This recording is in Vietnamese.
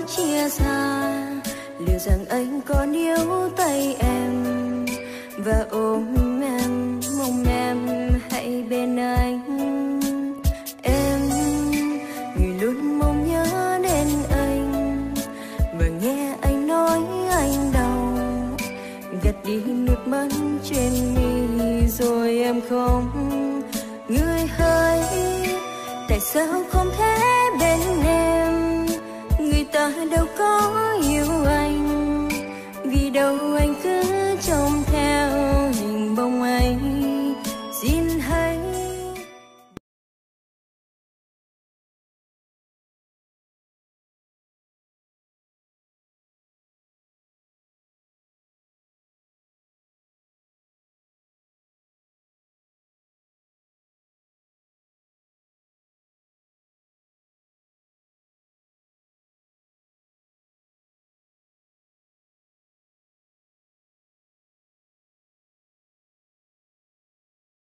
chia xa, liệu rằng anh còn yêu tay em và ôm em, mong em hãy bên anh. Em người luôn mong nhớ đến anh và nghe anh nói anh đau, gạt đi nước mắt trên mi rồi em không. Người hỡi, tại sao không